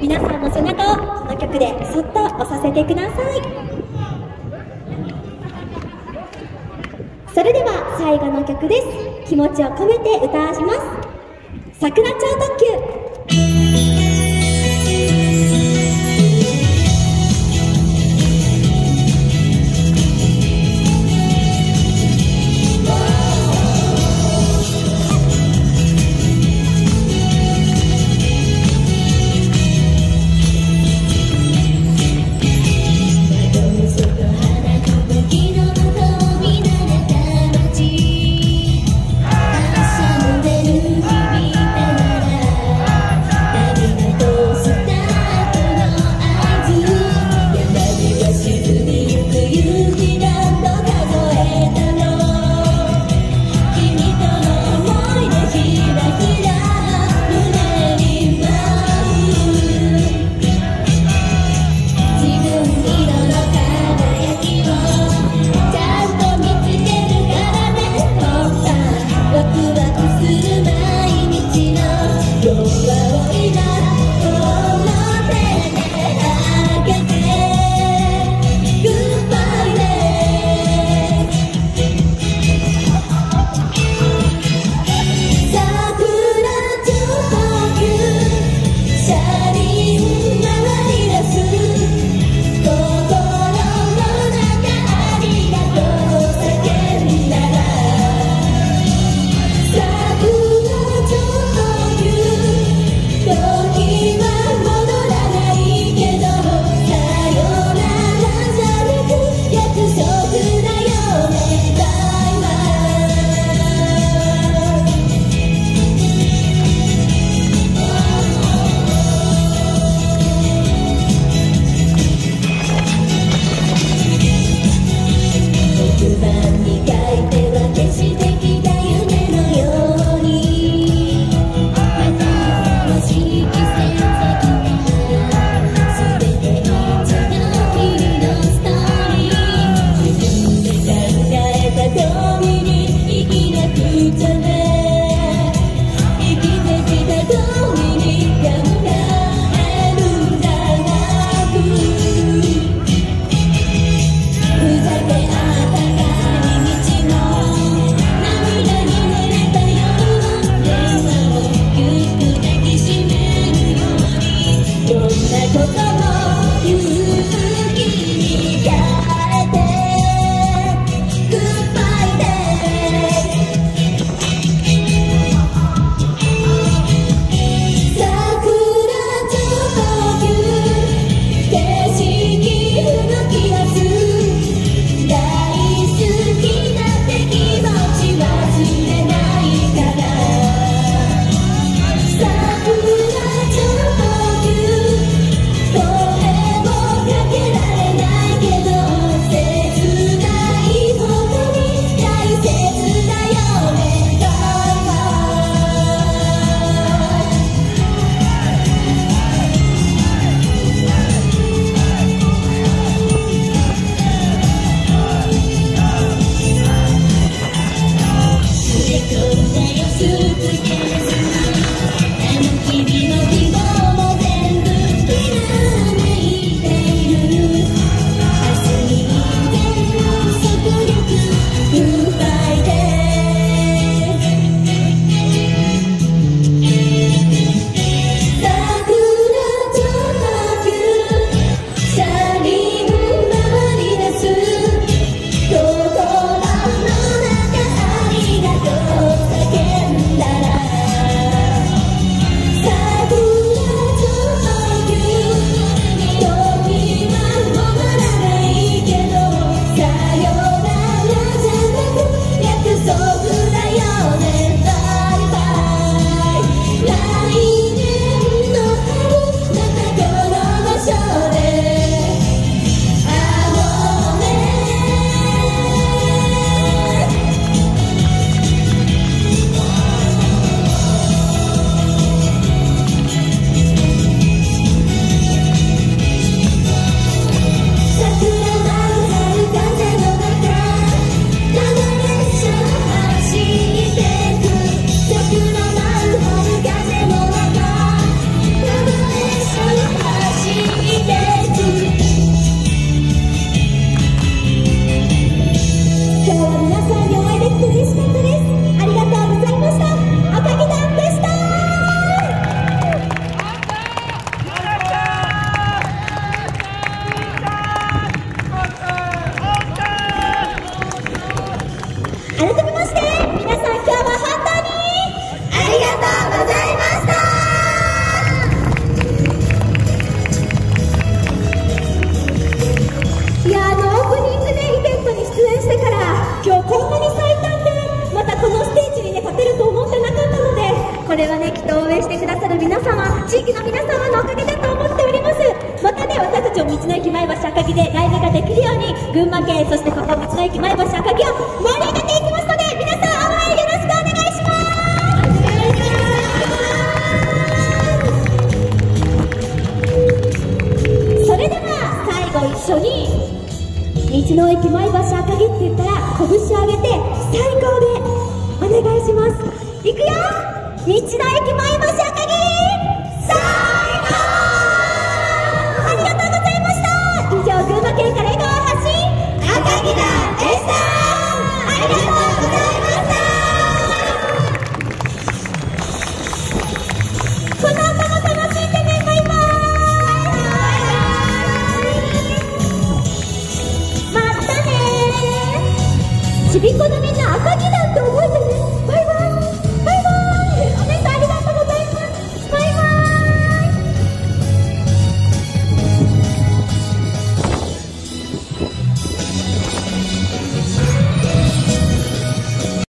皆さんの背中をこの曲でそっと押させてください。それでは最後の曲です。気持ちを込めて歌わします。桜超特急。 「 道の駅前橋赤城でライブができるように、群馬県、そしてここ道の駅前橋赤城を盛り上げていきますので、皆さん応援よろしくお願いします。それでは最後一緒に、道の駅前橋赤城って言ったら拳を上げて最高でお願いします。いくよ、道の駅前橋